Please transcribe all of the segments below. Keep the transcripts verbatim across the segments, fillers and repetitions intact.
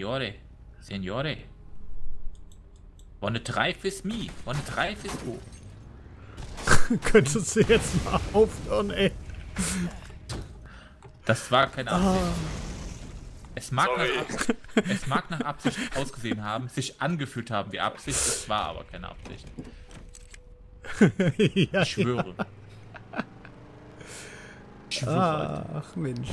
Signore. Signore. Wanna drive with me? Wanna drive with you? Könntest du jetzt mal aufhören, ey? Das war keine Absicht. Ah. Es, mag Sorry. nach Absicht, es mag nach Absicht ausgesehen haben, sich angefühlt haben wie Absicht, es war aber keine Absicht. Ja, Ich schwöre. Ich schwöre. ja. Ach Mensch.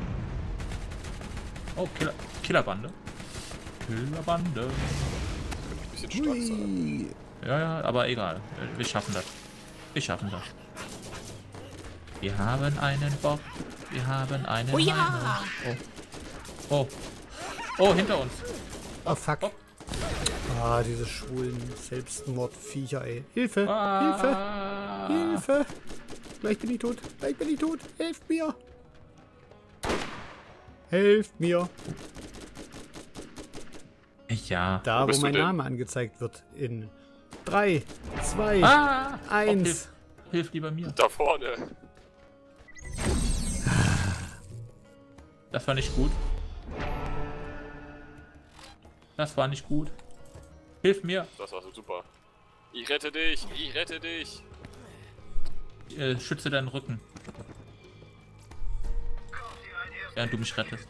Oh, Killer, Killerbande. Killerbande. Könnte ein bisschen stark sein. Hui. Ja, ja, aber egal. Wir schaffen das. Wir schaffen das. Wir haben einen Bock. Wir haben einen. Oh ja! Meinung. Oh. Oh. Oh, hinter uns. Oh fuck. Ah, diese schwulen Selbstmordviecher, ey. Hilfe! Ah. Hilfe! Hilfe! Gleich bin ich tot. Gleich bin ich tot. Helft mir! Helft mir! Ja. Da, Wo wo, bist du mein denn? Name angezeigt wird. In drei, zwei, Ah. eins. Oh, hilf, hilf lieber mir. Da vorne. Das war nicht gut. Das war nicht gut. Hilf mir. Das war so super. Ich rette dich. Ich rette dich. Äh, schütze deinen Rücken. Während du mich rettest.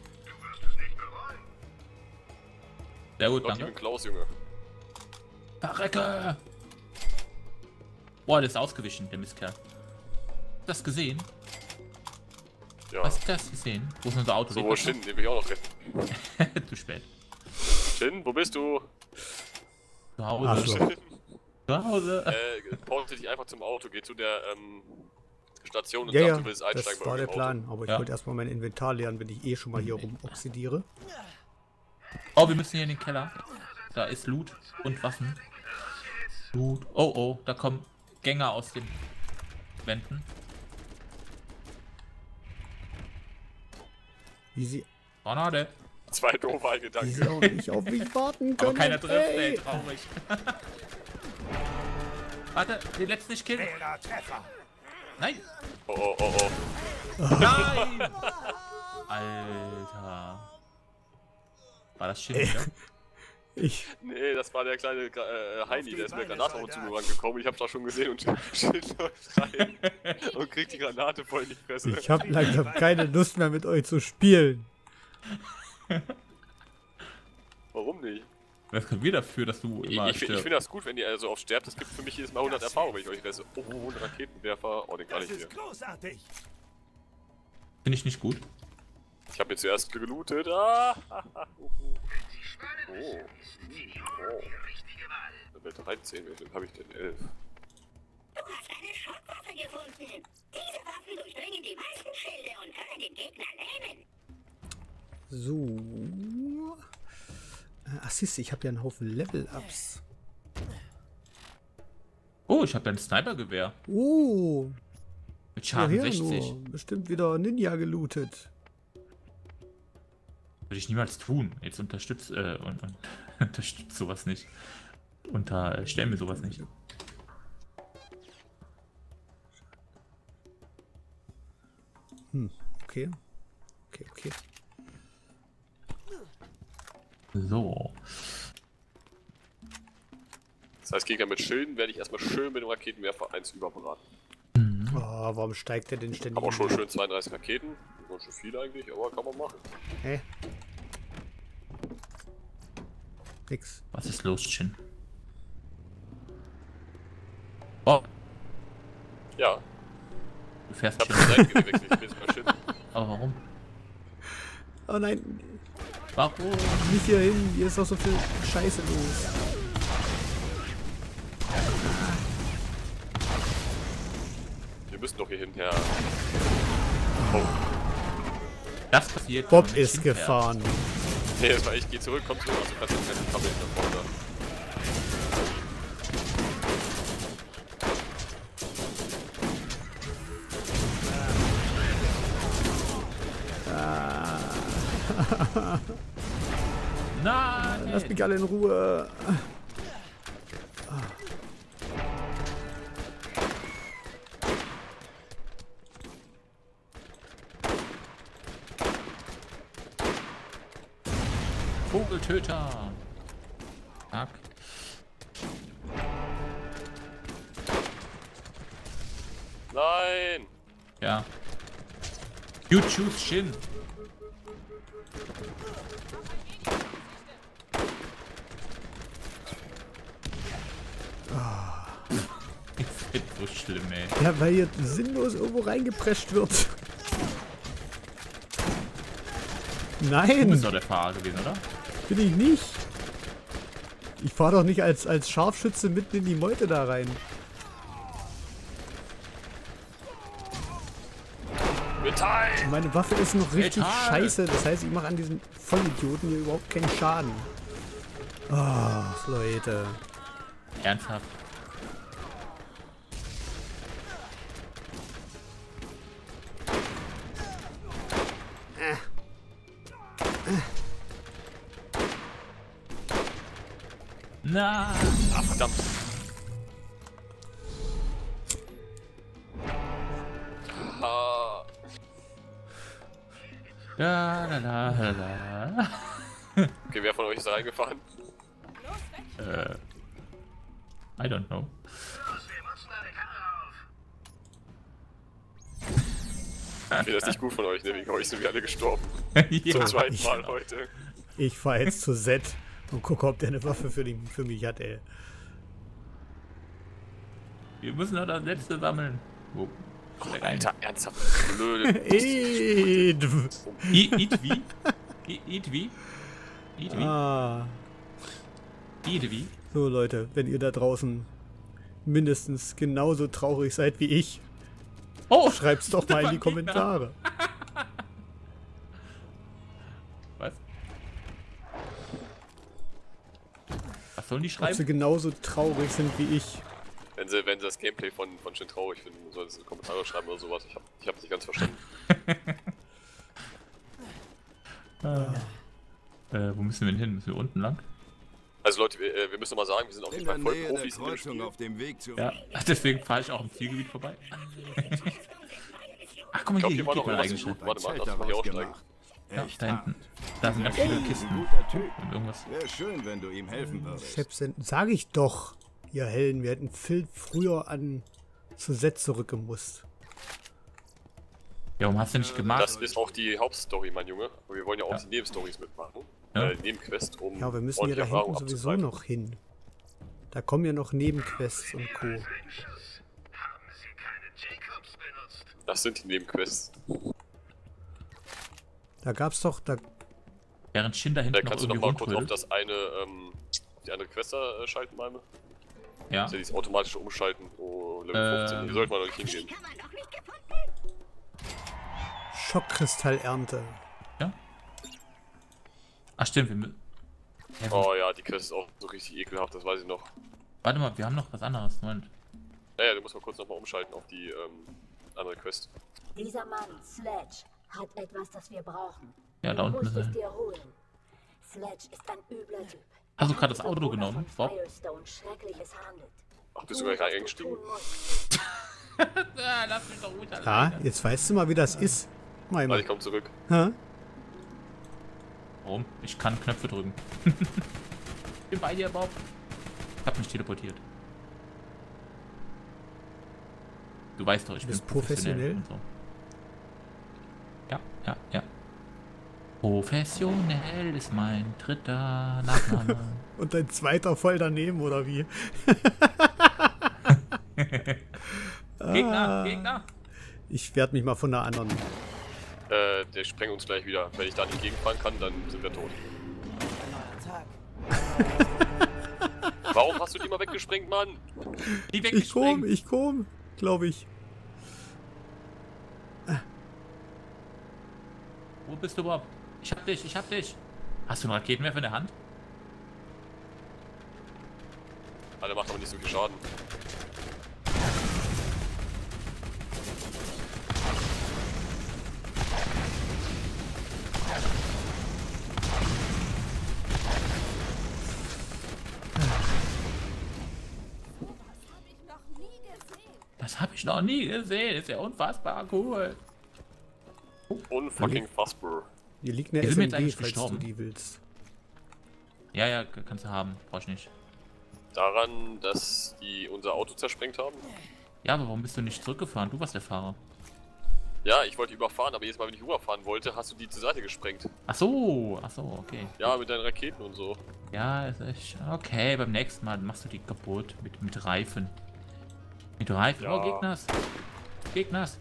Sehr gut, Gott, ich danke. bin Klaus, Junge. Verrecke! Boah, der ist ausgewichen, der Mistkerl. Hast du das gesehen? Ja. Hast du das gesehen? Wo ist unser Auto? So, wo ist Shin? Den will ich auch noch retten. Zu spät. Shin, wo bist du? Zu Hause. Ach so. Zu Hause. Äh, porte dich einfach zum Auto, geh zu der ähm, Station und Ja, sag, ja, du willst einsteigen das war der irgendeinem Plan. Aber ich Ja. wollte erstmal mein Inventar leeren, wenn ich eh schon mal hier rum oxidiere. Oh, wir müssen hier in den Keller. Da ist Loot und Waffen. Loot. Oh, oh, da kommen Gänger aus den Wänden. Wie sie, Granate. Auto. Zwei doofe wie Gedanken. sie auch nicht auf mich warten können. Aber keiner trifft, ey, ey. traurig. Warte, den letzten nicht killen. Nein. Oh, oh, oh, oh. Nein! Alter. War das Schild, ja? Ich, Nee, das war der kleine äh, Heini, der ist mit der Granate auf uns zugerannt. Ich hab's da schon gesehen und Shin läuft rein und kriegt die Granate voll in die Fresse. ich habe langsam keine Lust mehr mit euch zu spielen. Warum nicht? Was können wir dafür, dass du Ich, immer ich, ich stirbst? finde das gut, wenn ihr so oft sterbt. Das gibt für mich jedes Mal hundert Erfahrung, wenn ich euch resse. Oh, ein Raketenwerfer. Oh, den kann ich hier. großartig. Finde ich nicht gut. Ich habe mir zuerst gelootet. Ah, ah, ah, uh, uh. Oh. Oh. Level dreizehn, wie viel habe ich denn? elf. Du hast eine Schrottwaffe gefunden. Diese Waffen durchdringen die meisten Schilde und können den Gegner lähmen. So. Äh, Ach, siehst du, ich habe ja einen Haufen Level-Ups. Oh, ich habe ja ein Snipergewehr. Oh, Mit Schaden woher sechzig. nur? Bestimmt wieder Ninja gelootet. Würde ich niemals tun. Jetzt unterstützt, äh, und, und unterstützt sowas nicht. Unterstellen mir sowas nicht. Hm, okay. Okay, okay. So. Das heißt, Gegner mit Schilden werde ich erstmal schön mit dem Raketenwerfer eins überbraten. Oh, warum steigt der denn ständig? Haben auch schon in- schön zweiunddreißig Raketen. Sind schon viel eigentlich, aber kann man machen. Hä? Nix. Was ist los, Chin? Oh, Ja, du fährst ich habe Chin. die Seiten gewechselt. Ich bin jetzt mal Shin. Aber warum? Oh nein, Warum? nicht hier hin. Hier ist doch so viel Scheiße los. Wir müssen doch hier hinterher. Oh, Das passiert. Bob wenn man mit ist Chin fährt. gefahren. nee, das war ich. Geh zurück, komm zurück. Du kannst jetzt keine Kabel da vorne. Nein! Lass mich alle in Ruhe. Vogel Doppeltöter. Zack. Nein! Ja. You choose Shin. Ich find's so schlimm, ey. Ja, weil hier sinnlos irgendwo reingeprescht wird. Du Nein, bist doch der Fahrer gewesen, oder? bin ich nicht. Ich fahr doch nicht als, als Scharfschütze mitten in die Meute da rein. Metall! Meine Waffe ist noch richtig Metall. scheiße. Das heißt, ich mache an diesen Vollidioten hier überhaupt keinen Schaden. Ach, Leute. Ernsthaft. Na, Ah, verdammt. Ah, la la la la la. okay, wer von euch ist da reingefahren? Äh, I don't know. Ich finde das nicht gut von euch, ne? Wegen euch sind wir alle gestorben. Ja. Zum zweiten Mal heute. Ich fahr jetzt zu Z und gucke, ob der eine Waffe für, die, für mich hat, ey. Wir müssen noch das letzte sammeln. Wo? Alter, ernsthaft. Blöde. Ed. I- Eat wie? I- Eat wie? Eat wie? Ah. Eat wie? So, Leute, wenn ihr da draußen mindestens genauso traurig seid wie ich, Oh! schreibt's doch mal in die Gegner. Kommentare. Was? Was sollen die Ob sie schreiben? genauso traurig sind wie ich. Wenn sie, wenn sie das Gameplay von, von Shin traurig finden, sollen sie Kommentare schreiben oder sowas. Ich hab, ich hab's nicht ganz verstanden. Äh, wo müssen wir denn hin? Müssen wir unten lang? Also Leute, wir, äh, wir müssen mal sagen, wir sind auf In jeden der Fall voll Nähe der Profis in dem Kreuzung Spiel. auf dem Weg zu... Ja, deswegen fahre ich auch im Zielgebiet vorbei. Ach, guck mal Ich glaube, hier, hier war hier noch geht man irgendwas eigentlich zu schon. suchen. Warte mal, Zelt lass uns mal hier daraus aussteigen. gemacht. Ja, Echt da hinten. hart. Da sind ganz viele Ein Kisten guter Typ. und irgendwas. Wäre schön, wenn du ihm helfen würdest. Chefsen, sag ich doch, ihr Helden, wir hätten viel früher an zu Z zurückgemusst. Ja, warum hast du nicht gemacht? Das ist auch die Hauptstory, mein Junge. Aber wir wollen ja auch Ja. die Nebenstories mitmachen. Ja. Äh, Nebenquest, um Ja, wir müssen ja ordentliche da Erfahrung hinten sowieso abzugreifen. noch hin. Da kommen ja noch Nebenquests und Co. Das sind die Nebenquests. Da gab's doch, da Während Shin da hinten Da noch kannst du noch irgendwie mal kurz auf rumtrödelt. das eine, ähm, auf die andere Quest da, äh, schalten, Malme. Ja. Das ist ja dieses automatische Umschalten, oh, Level Ähm. fünfzehn. Hier sollte man doch nicht hingehen. Kann man noch nicht gefunden. Schockkristallernte. Ja. Ach stimmt, wir müssen... Ja, gut. Oh ja, die Quest ist auch so richtig ekelhaft, das weiß ich noch. Warte mal, wir haben noch was anderes. Moment. Naja, du musst mal kurz nochmal umschalten auf die ähm, andere Quest. Dieser Mann, Sledge, hat etwas, das wir brauchen. Ja, da Du unten musst ist es er. dir holen. Sledge ist ein übler Typ. Hast du gerade das Ein Auto Bewohner genommen, von Bob? Firestone Schreckliches handelt. Ach, bist Tu, du gleich was du eingestiegen? tun musst. Ah, lass mich doch ruhig Ja, alleine. jetzt weißt du mal, wie das ist. Mein Warte, ich komm zurück. Hä? Warum? Ich kann Knöpfe drücken. Ich bin bei dir, Bob. Ich hab mich teleportiert. Du weißt doch, ich Du bin bist professionell. und so. Ja, ja, ja. Professionell ist mein dritter Nachname. Und dein zweiter voll daneben, oder wie? Gegner, Gegner. Ich werde mich mal von der anderen. Äh, der sprengt uns gleich wieder. Wenn ich da nicht gegenfahren kann, dann sind wir tot. Warum hast du die mal weggesprengt, Mann? Die Ich komm, weggesprengt. ich komm, glaube ich. Wo bist du, Bob? Ich hab dich, ich hab dich. Hast du einen Raketenwerfer in der Hand? Alle macht aber nicht so viel Schaden. Das habe ich noch nie gesehen. Ist ja unfassbar cool. Unfucking fassbar. Hier liegt eine Wir sind S M jetzt G, eigentlich falls du gestorben. die willst. Ja, ja, kannst du haben. Brauch ich nicht. Daran, dass die unser Auto zersprengt haben? Ja, aber warum bist du nicht zurückgefahren? Du warst der Fahrer. Ja, ich wollte überfahren, aber jedes Mal, wenn ich überfahren wollte, hast du die zur Seite gesprengt. Ach so, ach so, okay. Ja, mit deinen Raketen und so. Ja, ist echt. Okay, beim nächsten Mal machst du die kaputt mit, mit Reifen. Mit Reifen. Ja. Oh, Gegners. Gegners.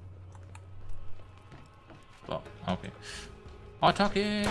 So, okay. Attacke!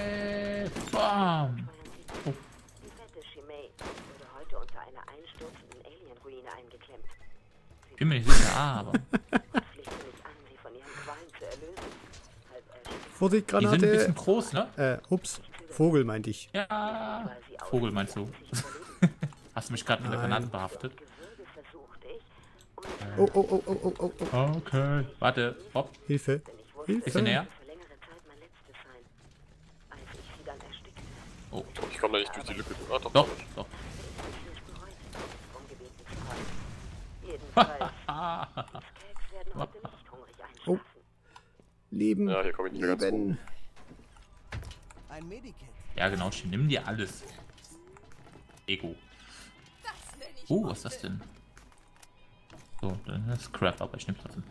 Bam! Oh. Die fette Chimay wurde heute unter einer einstürzenden Alien-Ruine eingeklemmt. Ich bin mir nicht sicher, ah, aber. Pflichte mich an, sie von ihrem Qualm zu erlösen. Halb erschöpft Vorsicht, Die sind ein Granate. bisschen groß, ne? Äh, ups. Vogel meinte ich. Ja. war sie Vogel meinst du? sich überleben. Hast du mich gerade mit der Nein. Granate behaftet? Gewürge versuchte ich und Oh, oh, oh, oh, oh, oh, oh. Okay. Warte, Bob, Hilfe. denn ich wusste, Hilfe. bisschen näher. für längere Zeit mein letztes sein. Als ich sie dann erstickte, Oh, Ich komme da nicht durch die Lücke. Ah, doch, doch, komm ich. doch. ich nicht bereut, darum gebeten zu haben. Jedenfalls, Ah, die Skeks werden heute nicht hungrig Oh. einschlafen. Leben. Ja, hier komme ich nicht mehr ganz rum. Leben. Ein Medikit. ja, genau, nimm dir alles. Ego. Oh, was ist das denn? So, dann ist Crap, aber ich nehme trotzdem.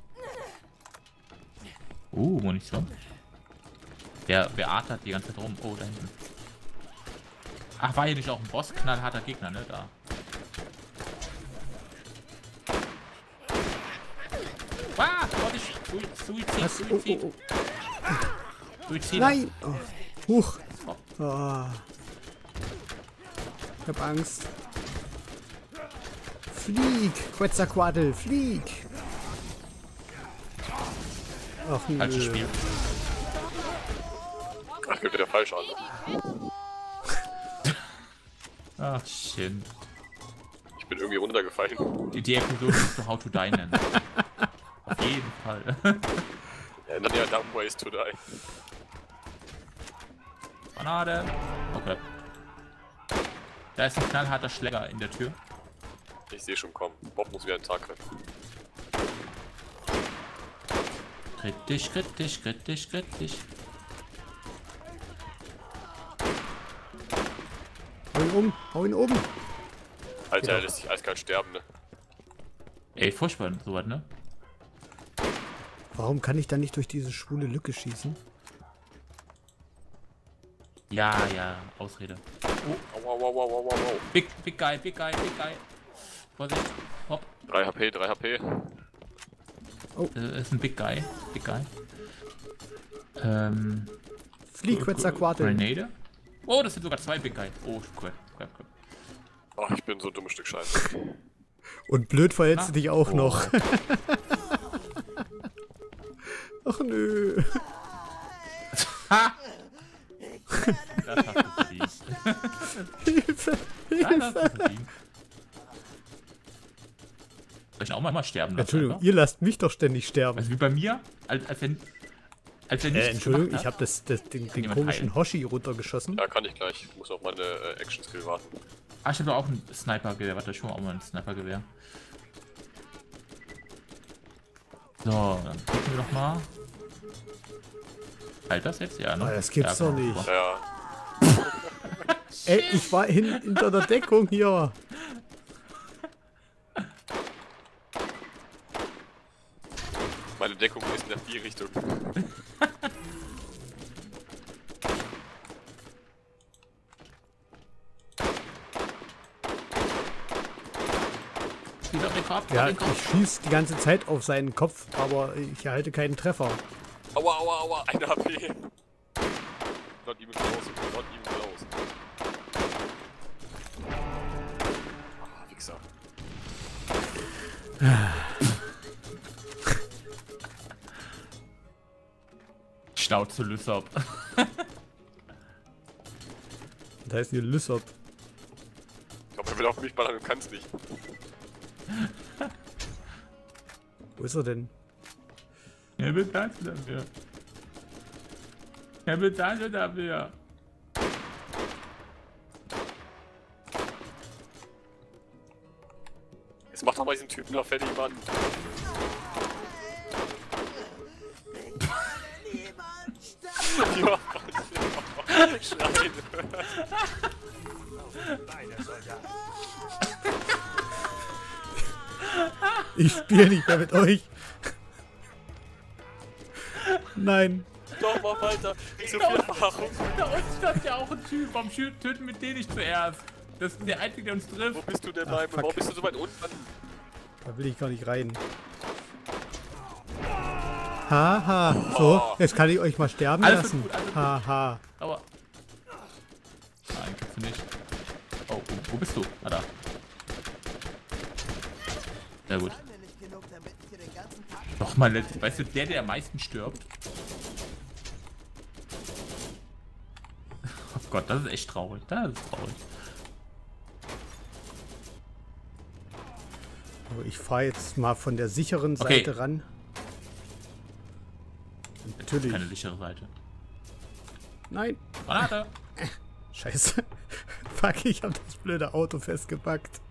Uh, Munition. Der, wer atmet die ganze Zeit rum? Oh, da hinten. Ach, war hier nicht auch ein Boss? Knallharter Gegner, ne? Da. Ah, warte ich. Sui- Suizid, Was? Oh, Suizid. oh, oh. Suizid. Nein. Oh. Huch. Oh. Ich hab Angst. Flieg. Quetzalcoatl, flieg. Ach Falsches nö. Spiel. Ach, geht wieder falsch an. Ach, shit. Ich bin irgendwie runtergefallen. Die, die Episode musst du How to Die nennen. Auf jeden Fall. Ja, dann ja, Dumb Ways to Die. Granate. Okay. Da ist ein knallharter Schläger in der Tür. Ich sehe schon kommen. Bob muss wieder einen Tag retten. Kritisch, kritisch, kritisch, kritisch. Hau ihn um. Hau ihn um. Alter, er lässt sich eiskalt sterben, ne? Ey, furchtbar, sowas, ne? Warum kann ich da nicht durch diese schwule Lücke schießen? Ja, ja, Ausrede. Au, au, au, au, au, au. Big, big guy, big guy, big guy. Vorsicht. Hopp. drei H P, drei H P. Das ist ein Big Guy. Big Guy. Ähm. Flieg, Quetzalcoatl. Grenade. Oh, das sind sogar zwei Big Guy. Oh, cool. cool, cool. Ach, ich bin so ein dummes Stück Scheiße. Und blöd verhältst du Ah. dich auch Oh. noch. Ach nö. Ha! Das hast du verdient. Hilfe. Das hast du verdient. Soll ich auch mal, mal sterben lassen? Entschuldigung, oder? ihr lasst mich doch ständig sterben. Also wie bei mir? Als, als wenn. Als wenn Äh, nichts Entschuldigung, gemacht ich hat. habe das, das, den, den jemand komischen heilen? Hoshi runtergeschossen. Ja, kann ich gleich. Ich muss auf meine äh, Action-Skill warten. Ah, ich habe auch ein Sniper-Gewehr. Warte, ich hole auch mal ein Sniper-Gewehr. So, dann gucken wir doch mal. Halt das jetzt? Ja, ne? Ah, das gibt's ja, doch genau. nicht. Ja, Ey, ich war hin, hinter der Deckung hier. meine Deckung ist in die Richtung. Schieß auf den Kopf, Ja, auf den Kopf. ich schieß die ganze Zeit auf seinen Kopf, aber ich erhalte keinen Treffer. Aua, aua, aua, ein H P. Not even close, not even close. Ah, Wichser. Schnauze Lysop. Da heißt hier Lysop. Ich glaube, er will auf mich ballern, du kannst nicht. Wo ist er denn? Er bezahlt dafür. Er bezahlt dafür. Jetzt mach doch mal diesen Typen da fertig, Mann. Ja, Schreien. Ich spiele nicht mehr mit euch. Nein. Doch, mach weiter. Nicht so viel Erfahrung. Da unten stand ja auch ein Typ. Warum schü- töten wir den nicht zuerst? Das ist der Einzige, der uns Wo trifft. bist du denn, Ach, Leib? fuck. Warum bist du so weit unten? Da will ich gar nicht rein. Haha. So, jetzt kann ich euch mal sterben Alles ist lassen. gut, alles gut. Haha. Aber. Nein, kannst du nicht. Oh, wo, wo bist du? Ah, da. Sehr gut. Mir nicht genug, damit ich hier den ganzen Tag Doch mal, weißt du, der, der am meisten stirbt. Oh Gott, das ist echt traurig. Das ist traurig. So, ich fahre jetzt mal von der sicheren Okay. Seite ran. Natürlich. Keine sichere Seite. Nein. Granate! Scheiße. Fuck, ich habe das blöde Auto festgepackt.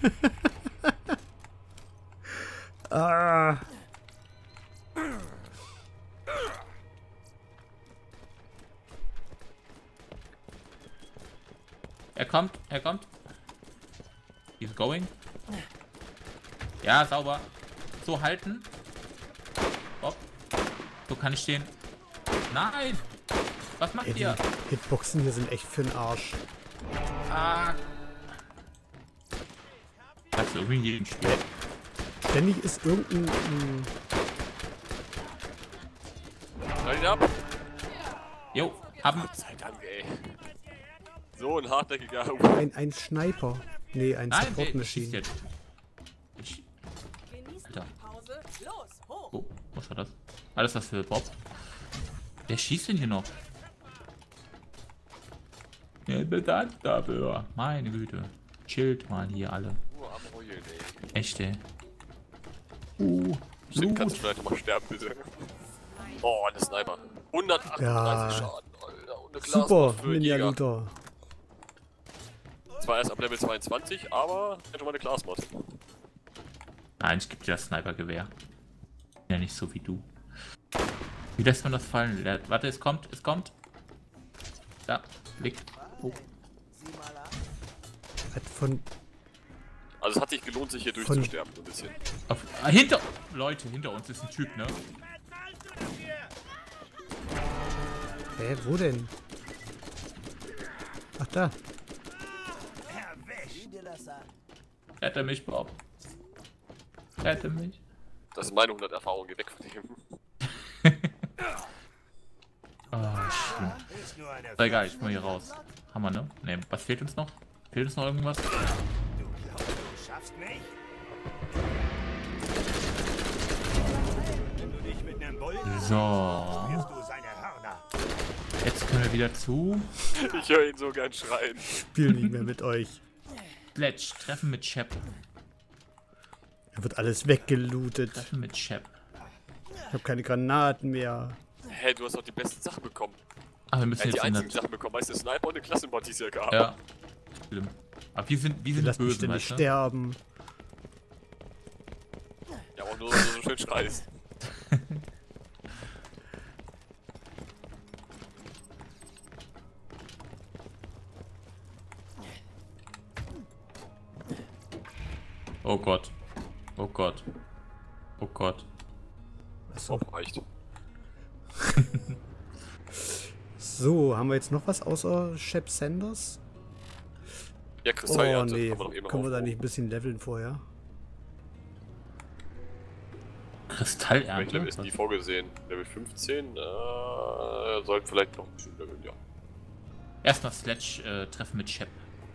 ah. Er kommt, er kommt. He's going. Ja, sauber. So halten. Bob. So kann ich stehen. Nein! Was macht Ey, die ihr? Hitboxen hier sind echt für den Arsch. Ah. Das ist irgendwie in jedem Spiel. Ständig ist irgendein... ein- Schneid ihn ab. Jo, haben. Gott sei Dank, ey. So ein hartnäckiger. Ein, ein Sniper. Nee, ein Nein, Support der schießt Machine. jetzt. Ich, Alter. Oh, was war das? Alles was für Bob. Wer schießt denn hier noch? Ja, bedankt dafür. Meine Güte. Chillt mal hier alle. Nur am Heulen, ey. Echt, ey. Uh, Shit, kannst du Blut. vielleicht nochmal sterben, bitte? Oh, eine Sniper. hundertachtunddreißig Ja. Schaden, Alter. Und eine Super, Glaswurst für Ninja Jäger. Looter. Zwar erst ab Level zweiundzwanzig, aber hätte mal eine Glasmod. Nein, ich geb dir das Snipergewehr. Ja, nicht so wie du. Wie lässt man das fallen? Le- Warte, es kommt, es kommt. Da, liegt. Oh. sieh mal an. Hat von... Also es hat sich gelohnt, sich hier durchzusterben, so ein bisschen. Auf, ah, hinter. Leute, hinter uns ist ein Typ, ne? Hä, wo denn? Ach, da. Sieh dir das an. Rette mich, Bob. Rette mich. Das sind meine hundert Erfahrungen, geh weg von dem. Ah, schlimm. Ist egal, ich muss hier raus. Hammer, ne? Ne, was fehlt uns noch? Fehlt uns noch irgendwas? So. Jetzt können wir wieder zu. Ich höre ihn so gern schreien. Spiel nicht mehr mit euch. Sledge, Treffen mit Shep. Da wird alles weggelootet. Treffen mit Shep. Ich habe keine Granaten mehr. Hä, du hast doch die besten Sachen bekommen. Ah, wir Er müssen hat die jetzt in einzigen das. Sachen bekommen, weißt du, Sniper und eine Klassenbot, die es ja gab. Ja. Schlimm. Aber wir sind, wir Die sind lassen mich böse, ständig weißt du? sterben. Ja, auch nur, weil du so schön schreist. Oh Gott. Oh Gott. Oh Gott. Achso. Oh, reicht. So, haben wir jetzt noch was außer Shep Sanders? Ja, Oh Kristallernte. nee, Kann man doch eben können wir da aufbauen. nicht ein bisschen leveln vorher? Welches Kristallernte? Level ist die vorgesehen? Level fünfzehn? Äh, sollten vielleicht noch ein bisschen leveln, ja. Erstmal Sledge äh, Treffen mit Shep.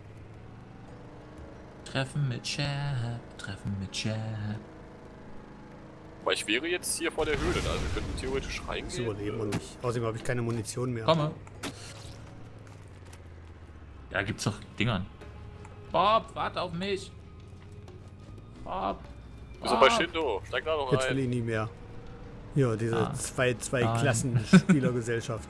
Treffen mit Shep. Treffen mit Shep. Aber ich wäre jetzt hier vor der Höhle, also wir könnten theoretisch Das reingehen. überleben wir nicht. Außerdem habe ich keine Munition mehr. Komme. Ja, gibt's doch Dingern. Bob, warte auf mich. Bob. Wir sind bei Bob. Shindo, steig da noch Jetzt will rein. ich nicht mehr. Ja, diese Ah. zwei, zwei Nein. Klassen Spielergesellschaft.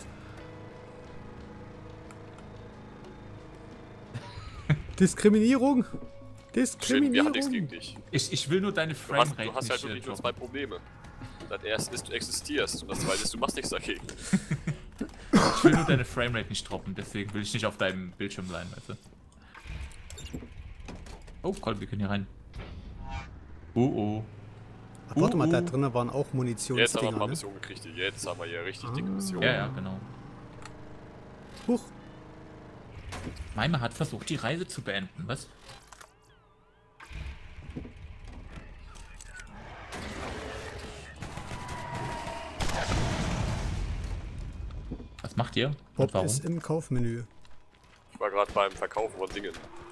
Diskriminierung! Shin, Diskriminierung! wir haben nichts gegen dich. Ich, ich will nur deine Du hast, Framerate du hast halt nicht, wirklich äh, nur droppen. zwei Probleme. Das erste ist, du existierst und das zweite ist, du machst nichts dagegen. Ich will nur deine Framerate nicht droppen, deswegen will ich nicht auf deinem Bildschirm sein, weißt du. Oh, Colin, wir können hier rein. Oh, oh. Ach, warte mal, da Uh, uh. drinnen waren auch Jetzt haben wir ein Munitionsdinger, paar ne? Missionen gekriegt. Jetzt haben wir hier richtig Ah. dicke Missionen. Ja, ja, genau. Huch. Maime hat versucht, die Reise zu beenden, was? Was macht ihr? Und Bob warum? ist im Kaufmenü. Ich war gerade beim Verkaufen von Dingen.